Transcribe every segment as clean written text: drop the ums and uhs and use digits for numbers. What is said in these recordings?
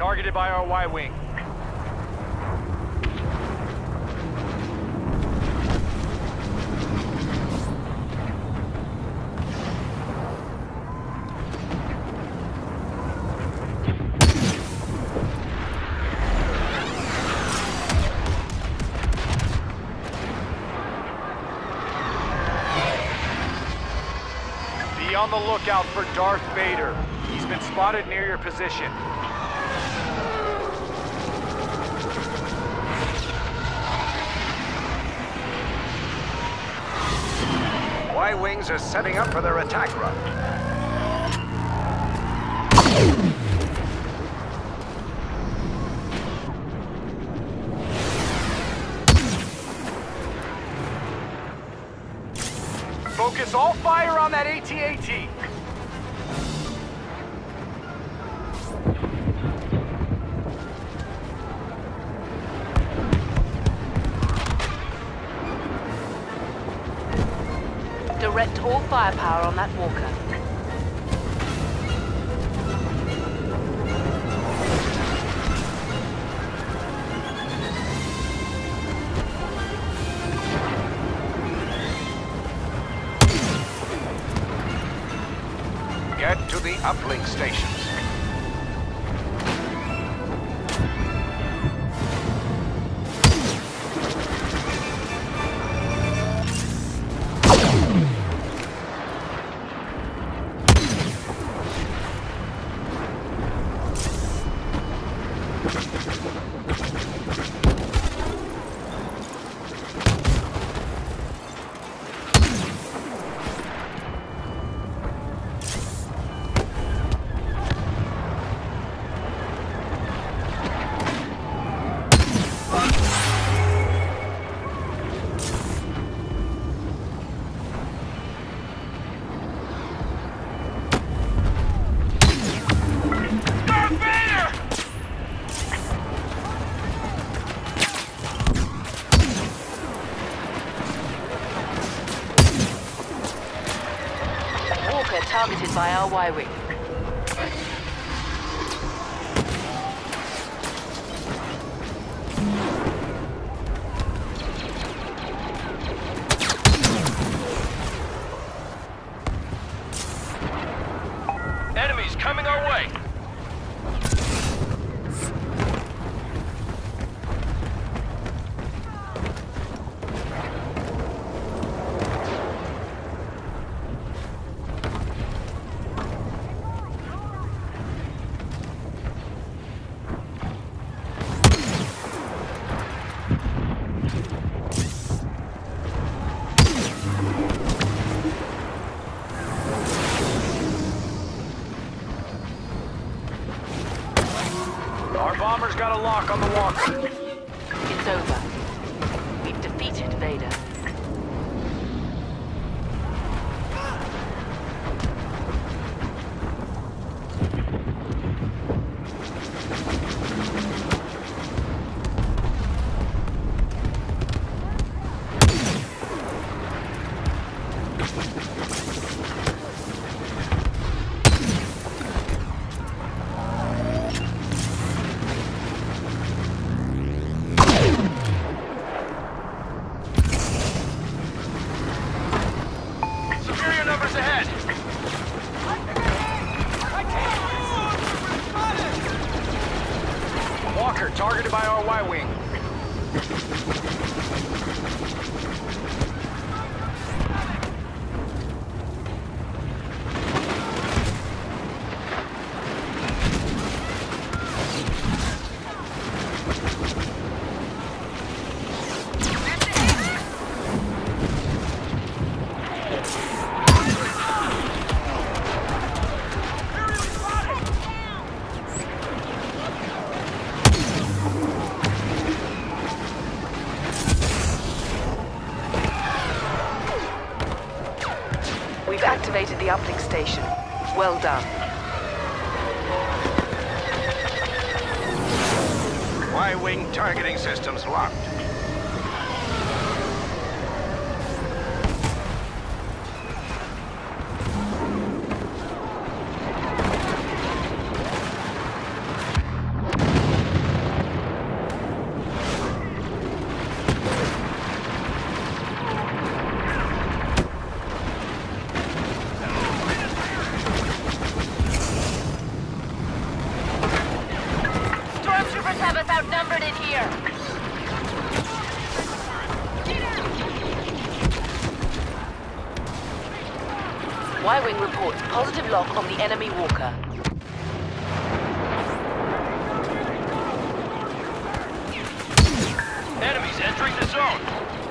targeted by our Y-Wing. Be on the lookout for Darth Vader. He's been spotted near your position. Y-Wings are setting up for their attack run. Focus all fire on that AT-AT. Direct all firepower on that walker. Get to the uplink stations. Targeted by our Y-Wing. Enemies coming our way. Our bomber's got a lock on the walker. It's over. We've defeated Vader. Superior numbers ahead. Walker targeted by our Y-Wing. We've activated the uplink station. Well done. Y-Wing targeting systems locked. Y-Wing reports positive lock on the enemy walker. Enemies entering the zone.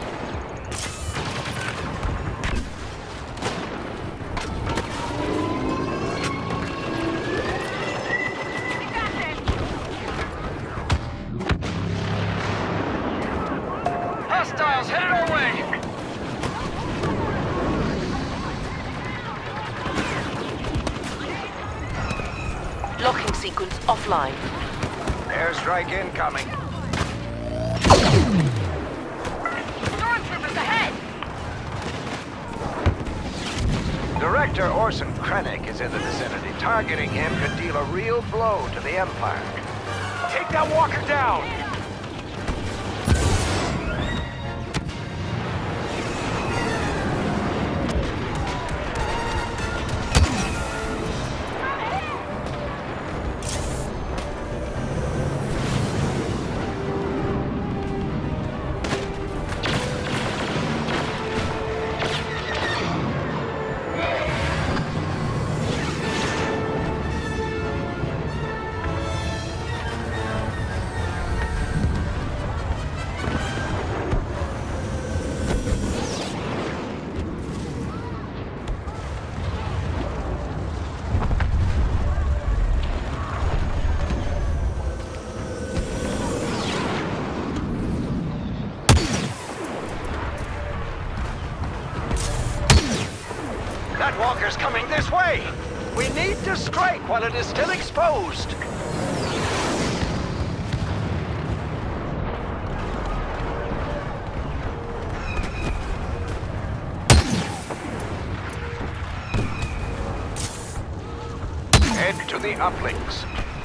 Hostiles headed our way! Locking sequence offline. Airstrike incoming. Stormtroopers ahead! Director Orson Krennic is in the vicinity. Targeting him could deal a real blow to the Empire. Take that walker down! That walker's coming this way! We need to strike while it is still exposed! Head to the uplinks.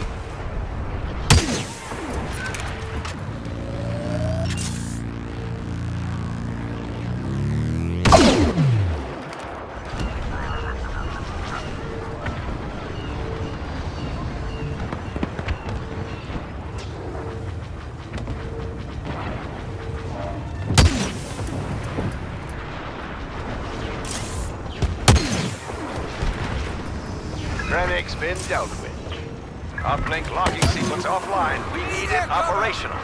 Krennic's been dealt with. Uplink locking sequence offline. We need it operational.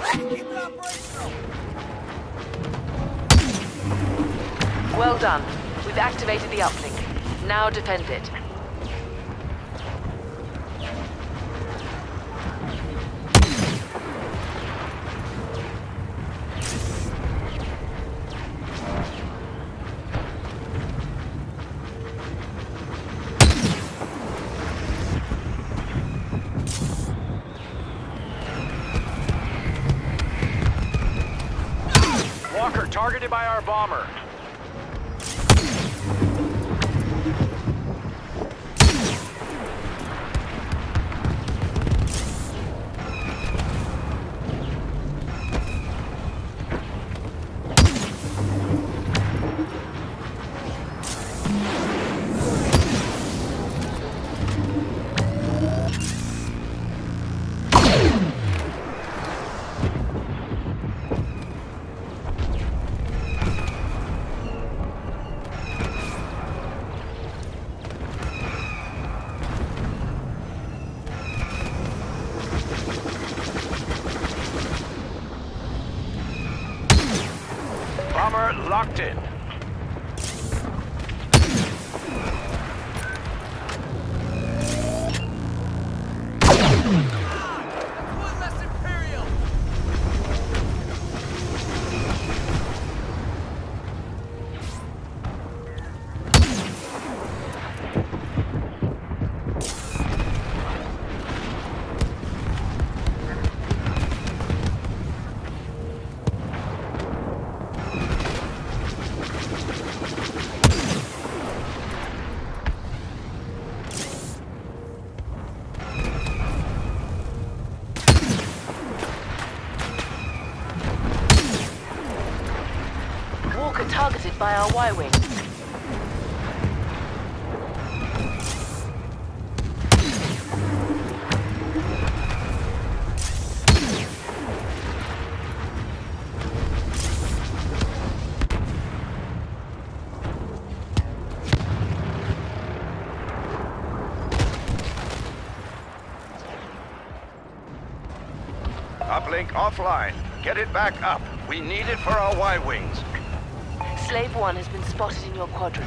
Well done. We've activated the uplink. Now defend it. Walker targeted by our bomber. Bomber locked in. Walker targeted by our Y-Wing. offline. Get it back up. We need it for our Y-wings. Slave 1 has been spotted in your quadrant.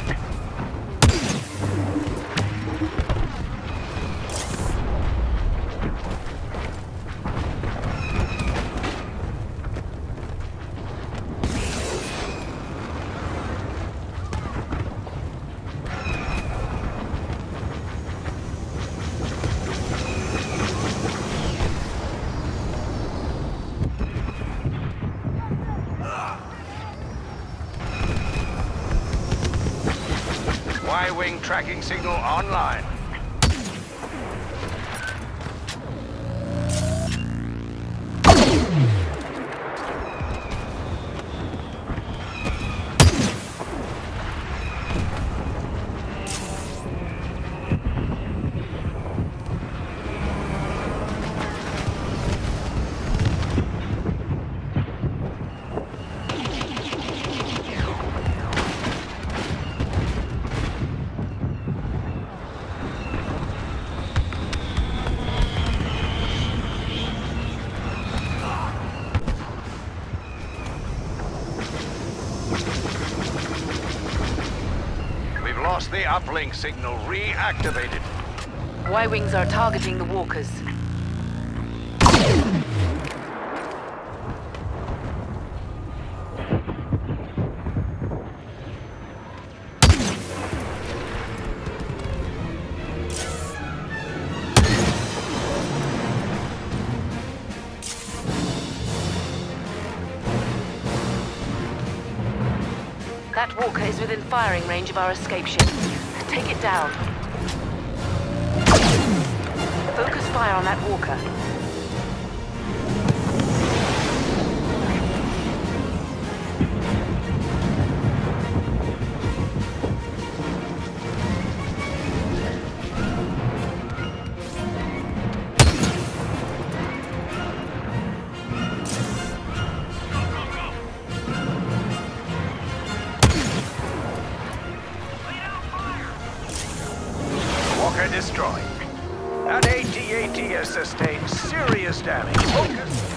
Y-wing tracking signal online. Lost the uplink signal. Reactivated. Y-wings are targeting the walkers. That walker is within firing range of our escape ship. Take it down. Focus fire on that walker. Walker destroyed. That AT-AT has sustained serious damage. Focus.